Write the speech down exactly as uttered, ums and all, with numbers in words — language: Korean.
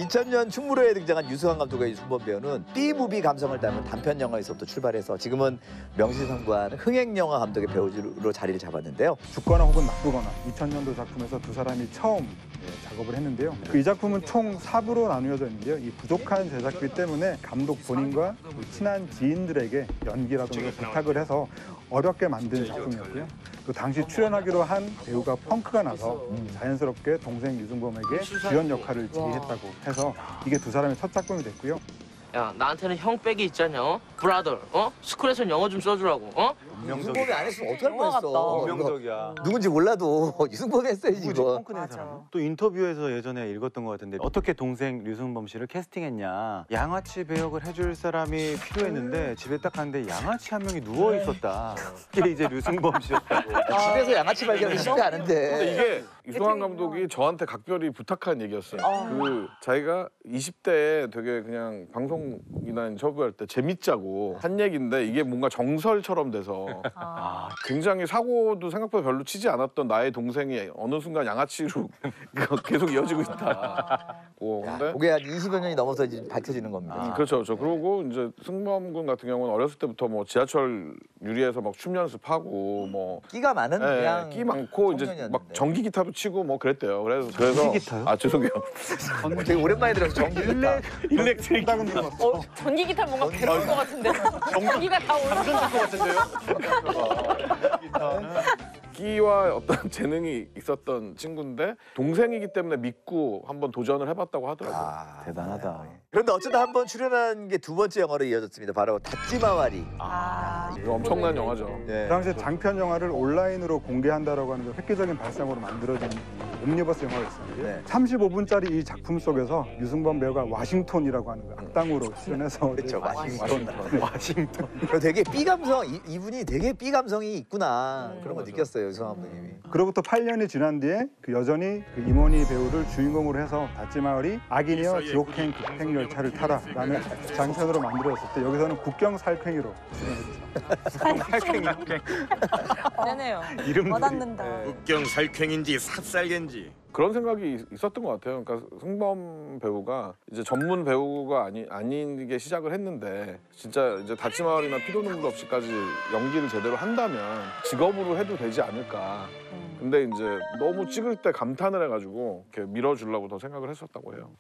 이천 년 충무로에 등장한 유승환 감독의 유승범 배우는 B무비 감성을 담은 단편 영화에서부터 출발해서 지금은 명실상부한 흥행 영화 감독의 배우로 자리를 잡았는데요. 죽거나 혹은 나쁘거나 이천 년도 작품에서 두 사람이 처음 예, 작업을 했는데요. 그 이 작품은 총 사 부로 나누어져 있는데요. 이 부족한 제작비 때문에 감독 본인과 그 친한 지인들에게 연기라든가 부탁을 해서 어렵게 만든 작품이었고요. 또 당시 출연하기로 한 배우가 펑크가 나서 자연스럽게 동생 유승범에게 주연 역할을 지휘했다고 해서 이게 두 사람의 첫 작품이 됐고요. 야, 나한테는 형 백이 있잖여. 어? 브라더, 어? 스쿨에선 영어 좀 써주라고, 어? 유승범이 안 했으면 어떡할 뻔했어. 운명적이야. 누군지 몰라도 유승범이 했어야지 이거. 또 인터뷰에서 예전에 읽었던 것 같은데 어떻게 동생 류승범 씨를 캐스팅했냐. 양아치 배역을 해줄 사람이 필요했는데 집에 딱 갔는데 양아치 한 명이 누워 있었다. 그게 이제 류승범 씨였다고. 집에서 양아치 발견이 쉽지 않은데. 근데 이게 유승환 감독이 저한테 각별히 부탁한 얘기였어요. 그 자기가 이십 대에 되게 그냥 방송이나 인터뷰할 때 재밌자고 한 얘기인데 이게 뭔가 정설처럼 돼서 아, 굉장히 사고도 생각보다 별로 치지 않았던 나의 동생이 어느 순간 양아치로 계속 이어지고 있다. 오, 야, 근데 그게 한 이십여 년이 넘어서 이제 밝혀지는 겁니다. 음, 그렇죠, 그렇죠. 그리고 이제 승범 군 같은 경우는 어렸을 때부터 뭐 지하철 유리에서 막 춤 연습하고 뭐 끼가 많은 예, 그냥 끼 많고 이제 청년이었는데. 막 전기 기타도 치고 뭐 그랬대요. 그래서 그래서 기타요? 아 죄송해요. 되게 오랜만에 들어서 전기 기타. 일렉트릭 딱은 들어갔어. 어, 전기 기타 뭔가 괴로울 것 같은데. 전기가 다 올라가. 끼와 어떤 재능이 있었던 친구인데 동생이기 때문에 믿고 한번 도전을 해봤다고 하더라고요. 아, 대단하다. 그런데 어쩌다 한번 출연한 게 두 번째 영화로 이어졌습니다. 바로 닫지마와리. 아, 이거 엄청난 영화죠. 네. 그 당시에 장편 영화를 온라인으로 공개한다라고 하는 그 획기적인 발상으로 만들어진 옴니버스 영화가 있었는데 네. 삼십오 분짜리 이 작품 속에서 유승범 배우가 와싱턴이라고 하는 그 악당으로 출연해서 그렇죠, 이제 와싱턴. 와싱턴 그리고 되게 B 감성, 이, 이분이 되게 B 감성이 있구나 그런 거 느꼈어요, 유승환 감독님이. 그로부터 팔 년이 지난 뒤에 그 여전히 그 임원희 배우를 주인공으로 해서 닫지마을이 악인이여 지옥행 급행열차를 타라라는 장편으로 만들어졌을 때 여기서는 국경 살쾡이로 출연했죠. 네네요. 이름들이 와닿는다. 국경 살쾡인지 삽살개인지. 그런 생각이 있었던 것 같아요. 그러니까 승범 배우가 이제 전문 배우가 아니 아닌 게 시작을 했는데 진짜 이제 닫지마을이나 피도 눈물 없이까지 연기를 제대로 한다면 직업으로 해도 되지 않을까. 근데 이제 너무 찍을 때 감탄을 해가지고 이렇게 밀어주려고 더 생각을 했었다고 해요.